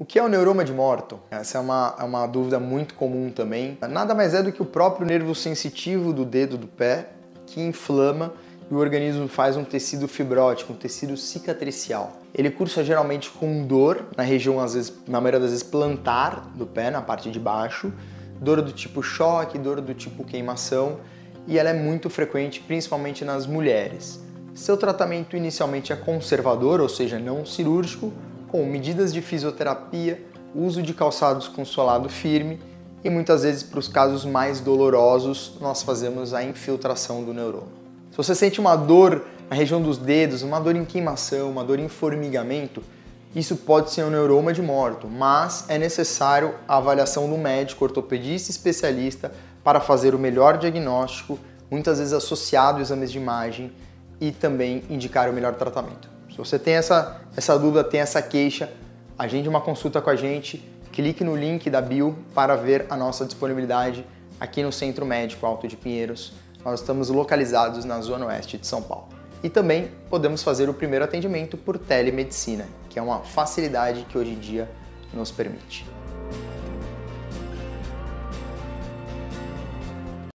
O que é o neuroma de Morton? Essa é uma dúvida muito comum também. Nada mais é do que o próprio nervo sensitivo do dedo do pé que inflama e o organismo faz um tecido fibrótico, um tecido cicatricial. Ele cursa geralmente com dor na região, às vezes, na maioria das vezes, plantar do pé, na parte de baixo, dor do tipo choque, dor do tipo queimação, e ela é muito frequente, principalmente nas mulheres. Seu tratamento inicialmente é conservador, ou seja, não cirúrgico, com medidas de fisioterapia, uso de calçados com solado firme e muitas vezes para os casos mais dolorosos nós fazemos a infiltração do neuroma. Se você sente uma dor na região dos dedos, uma dor em queimação, uma dor em formigamento, isso pode ser um neuroma de Morton, mas é necessário a avaliação do médico ortopedista especialista para fazer o melhor diagnóstico, muitas vezes associado a exames de imagem e também indicar o melhor tratamento. Se você tem essa dúvida, tem essa queixa, agende uma consulta com a gente, clique no link da bio para ver a nossa disponibilidade aqui no Centro Médico Alto de Pinheiros. Nós estamos localizados na Zona Oeste de São Paulo. E também podemos fazer o primeiro atendimento por telemedicina, que é uma facilidade que hoje em dia nos permite.